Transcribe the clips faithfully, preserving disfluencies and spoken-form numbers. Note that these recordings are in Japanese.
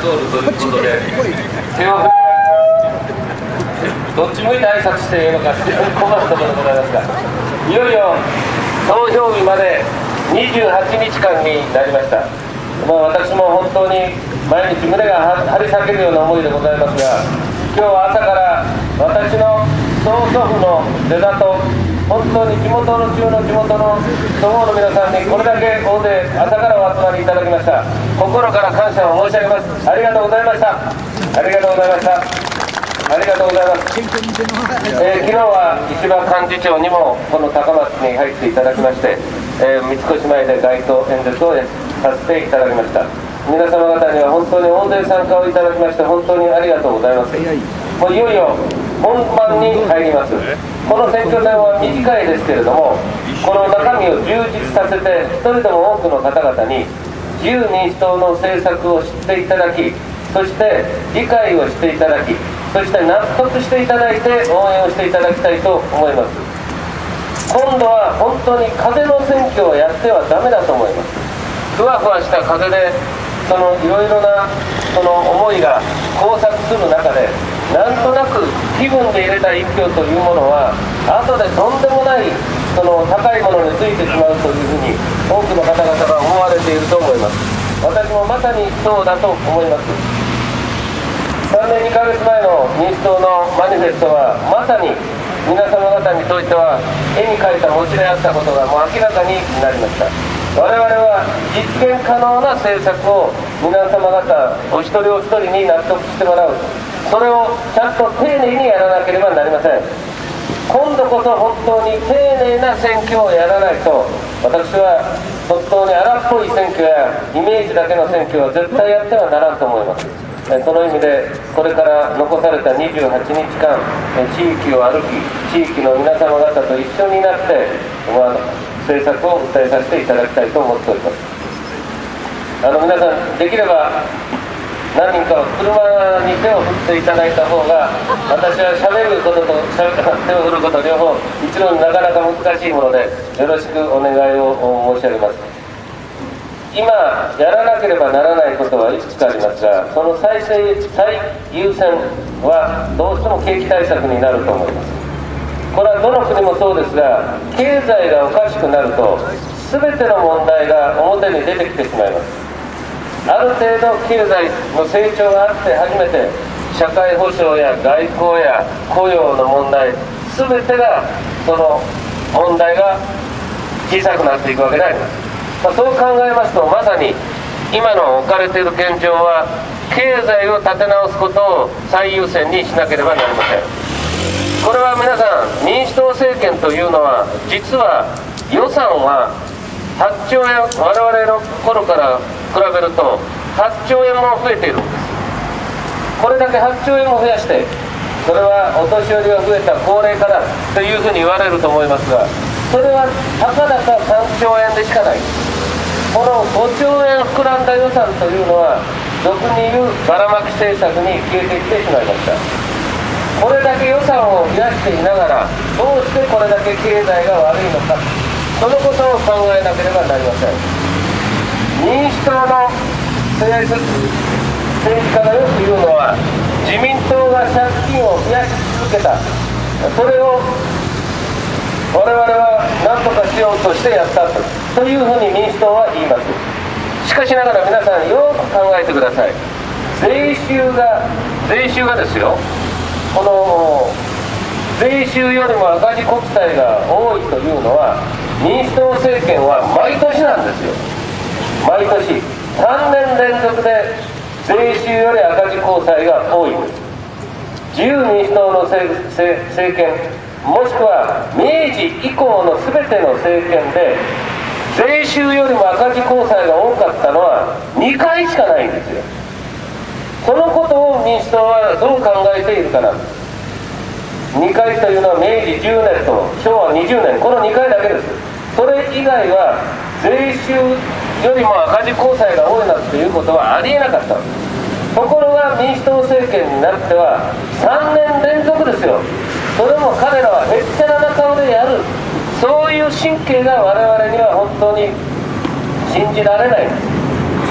通るということで、手を振りどっち向いて挨拶していいのか非常に困るところでございますが、いよいよ投票日までにじゅうはちにちかんになりました。まあ、私も本当に毎日胸が張り裂けるような思いでございますが、今日は朝から私の曽祖父の出だと、本当に地元の中の地元の祖母の皆さんにこれだけ大勢朝からお集まりいただきました。心から感謝を申し上げます。ありがとうございました。ありがとうございました。ありがとうございます。えー、昨日は石破幹事長にもこの高松に入っていただきまして、えー、三越前で街頭演説をさせていただきました。皆様方には本当に大勢参加をいただきまして本当にありがとうございます。もういよいよ本番に入ります。この選挙戦は短いですけれども、この中身を充実させて一人でも多くの方々に自由民主党の政策を知っていただき、そして理解をしていただき、そして納得していただいて応援をしていただきたいと思います。今度は本当に風の選挙をやってはダメだと思います。ふわふわした風でそのいろいろなその思いが交錯する中で、なんとなく気分で入れた一票というものは後でとんでもないその高いものについてしまうというふうに多くの方々が思われていると思います。私もまさにそうだと思います。さんねんにかげつまえの民主党のマニフェストはまさに皆様方にとっては絵に描いた餅であったことがもう明らかになりました。我々は実現可能な政策を皆様方お一人お一人に納得してもらう、それをちゃんと丁寧にやらなければなりません。今度こそ本当に丁寧な選挙をやらないと、私は本当に荒っぽい選挙やイメージだけの選挙は絶対やってはならんと思います。その意味でこれから残されたにじゅうはちにちかん地域を歩き、地域の皆様方と一緒になって、まあ、政策を訴えさせていただきたいと思っております。あの皆さん、できれば何人かは車に手を振っていただいた方が、私はしゃべることと手を振ること両方一度になかなか難しいもので、よろしくお願いを申し上げます。今やらなければならないことはいくつかありますが、その最最優先はどうしても景気対策になると思います。これはどの国もそうですが、経済がおかしくなると全ての問題が表に出てきてしまいます。ある程度経済の成長があって初めて社会保障や外交や雇用の問題、全てがその問題が小さくなっていくわけであります。まあ、そう考えますと、まさに今の置かれている現状は経済を立て直すことを最優先にしなければなりません。これは皆さん、民主党政権というのは実は予算ははっちょうえん、我々の頃から比べるとはっちょうえんも増えているんです。これだけはっちょうえんも増やして、それはお年寄りが増えた高齢化だというふうに言われると思いますが、それはたかだかさんちょうえんでしかない。このごちょうえん膨らんだ予算というのは俗に言うばらまき政策に消えてきてしまいました。これだけ予算を増やしていながら、どうしてこれだけ経済が悪いのか、そのことを考えなければなりません。民主党の政治家がよく言うのは、自民党が借金を増やし続けた、それを我々は何とかしようとしてやったと、というふうに民主党は言います。しかしながら皆さんよく考えてください。税収が税収がですよ、この税収よりも赤字国債が多いというのは、民主党政権は毎年なんですよ。毎年さんねん連続で税収より赤字国債が多いんです。自由民主党の政権、もしくは明治以降の全ての政権で税収よりも赤字公債が多かったのはにかいしかないんですよ。そのことを民主党はどう考えているかなんです。にかいというのは明治じゅうねんとしょうわにじゅうねん、このにかいだけです。それ以外は税収よりも赤字公債が多いなんていうことはありえなかったんです。ところが民主党政権になってはさんねん連続ですよ。それも彼らはへっちゃらな顔でやる、そういう神経が我々には本当に信じられないんです。経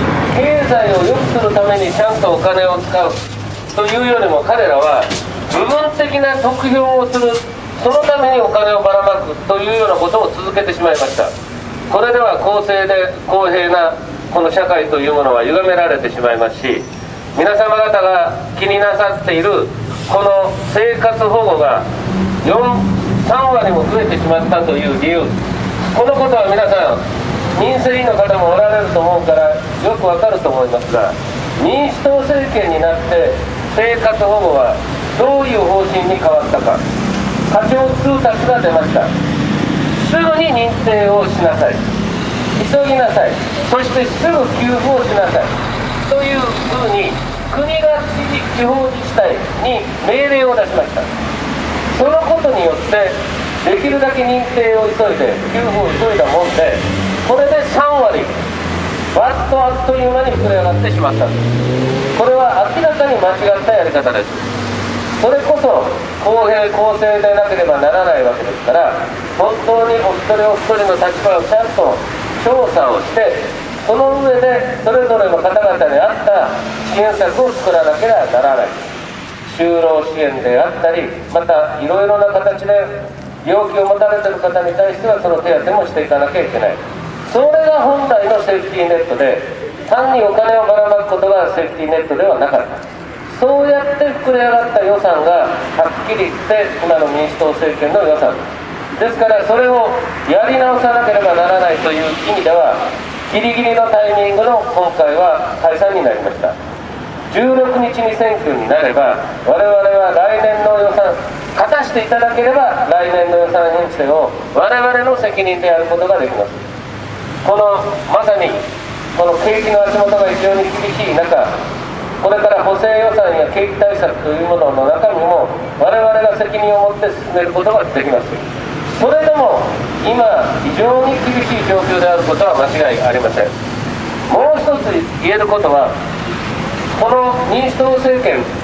経済を良くするためにちゃんとお金を使うというよりも、彼らは部分的な得票をする、そのためにお金をばらまくというようなことを続けてしまいました。これでは公正で公平なこの社会というものは歪められてしまいますし、皆様方が気になさっているこの生活保護がよん、さんわりも増えてしまったという理由、このことは皆さん民生委員の方もおられると思うからよくわかると思いますが、民主党政権になって生活保護はどういう方針に変わったか。課長通達が出ました。すぐに認定をしなさい、急ぎなさい、そしてすぐ給付をしなさいというふうに国が地方自治体に命令を出しました。そのことによってできるだけ認定を急いで給付を急いだもんで、これでさんわりバッとあっという間に膨れ上がってしまったんです。これは明らかに間違ったやり方です。それこそ公平公正でなければならないわけですから、本当にお一人お一人の立場をちゃんと調査をして、その上でそれぞれの方々に合った支援策を作らなければならない。就労支援であったり、またいろいろな形で病気を持たれている方に対してはその手当もしていかなきゃいけない。それが本来のセーフティーネットで、単にお金をばらまくことがセーフティーネットではなかった。そうやって膨れ上がった予算がはっきり言って今の民主党政権の予算です。ですからそれをやり直さなければならないという意味では、ギリギリのタイミングの今回は解散になりました。じゅうろくにちに選挙になれば、我々は来年の予算果たしていただければ、来年の予算編成を我々の責任でやることができます。このまさにこの景気の足元が非常に厳しい中、これから補正予算や景気対策というものの中身も我々が責任を持って進めることができます。それでも今非常に厳しい状況であることは間違いありません。もう一つ言えることは、この民主党政権